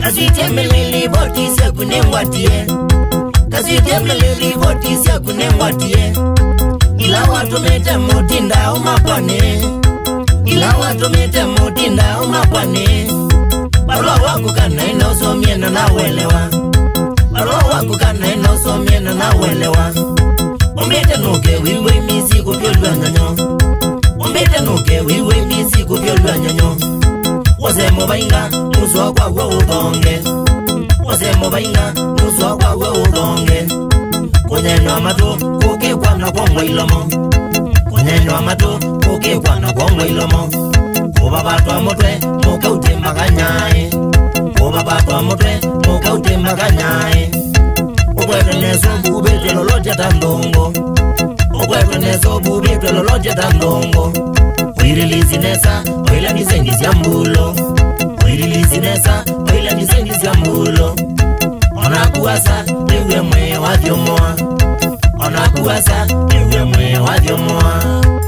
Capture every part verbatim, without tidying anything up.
Kasitemelele boti sia kunengwatie Kasitemelele boti sia kunengwatie Ila watu mete mutinda umapane Ila watu mete mutinda umapane Barua waku kana ina usomiena na welewa Barua waku kana ina usomiena na welewa Umete nuke wiwe misi kupiolwa nyonyo Umete nuke wiwe misi kupiolwa nyonyo Wase mubainga muswa kwa kwa udonge Wase mubainga muswa kwa kwa udonge Kunyenwa matu kuke kwa na kwa mwilomo Kunyenwa matu kuke kwa na kwa mwilomo Kuba batu wa mutwe muka utemba kanyae Kuba batu wa mutwe muka utemba kanyae Ukwete neso bubete lolote tandongo Ukwete neso bubete lolote tandongo Uirilizi nesa oila nisendi siambulo Uirilizi nesa oila nisendi siambulo Ona kuwasa ewe mwe wadiomoa Ona kuwasa ewe mwe wadiomoa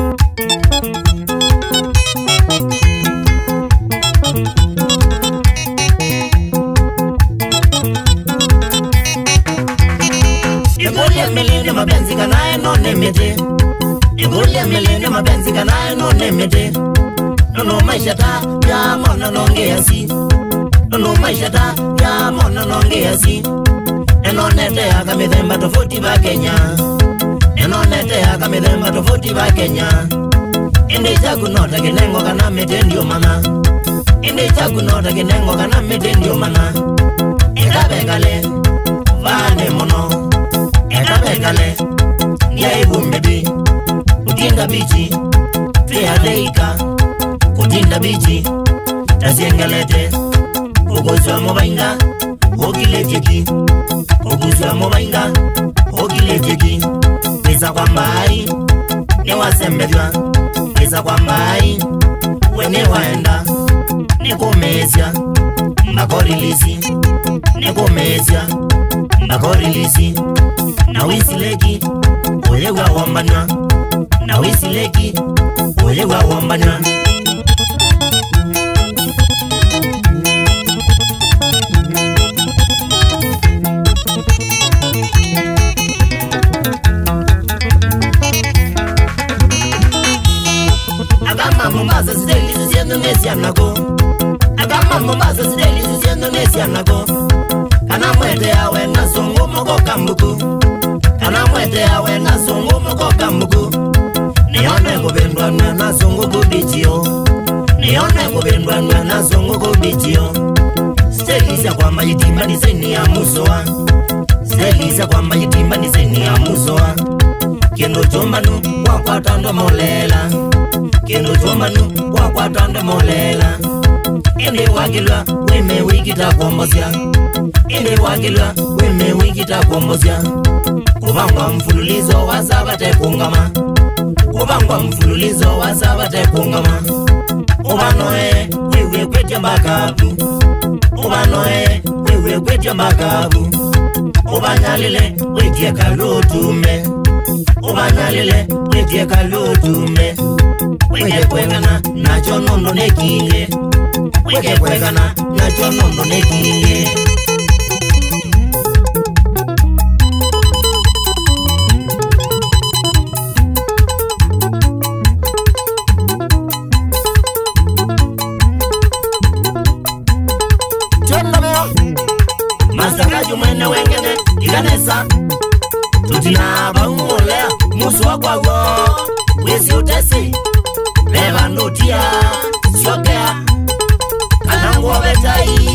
Igulia melene mabenzi kanae no nemete Igulia melene mabenzi kanae no nemete Nono maisha ta ya mona nongeasi Nono maisha ta ya mona nongeasi Eno nete ya kamithemba tofauti ba Kenya Eno nete ya kamithemba tofauti ba Kenya Inde chaku nota kinengo kana mete ndio mana Inde chaku nota kinengo kana mete ndio mana Ekabekale vane mono Ekabekale Nia ibu medi Kutinda bichi Tria deika Kutinda bichi Tasiengalete Kukuzwa mobainga Ogile jeki Kukuzwa mobainga Ogile jeki Pesa kwa mbai Newa sembedwa Pesa kwa mbai Wene waenda Nikomezia Makorilisi Nikomezia Makorilisi Na wisileki Ulewa wambana Na wisileki Ulewa wambana Agama Mombasa sideli siendo nesianago Agama Mombasa sideli siendo nesianago Kana mwete yawe na songo moko kambuku Kana mwete yawe na songo moko kambuku Nione kubendwa na songo kubichio Nione kubendwa na songo kubichio Stelisa kwa majitimba ni seni ya musoa Stelisa kwa majitimba ni seni ya musoa Kendo chombanu kwa kwa tando molela Kendo chombanu kwa kwa tando molela Ende wakilwa wime wikita kumbozia Ende wakilwa wime wikita kumbozia Kubangwa mfululizo wa sabate kungama Kubangwa mfululizo wa sabate kungama Ubanoe wewe kwetia mbakabu Ubanoe wewe kwetia mbakabu Ubanyalile wetie kalutume Ubanyalile wetie kalutume Weke kwekana na chonondo nekile Weke kwekana na chonondo nekile Masakaju mwene wengene ikanesa Tutina baumolea musuwa kwa go Wezi utesi Beba nutia Siokea Kanangu wabetai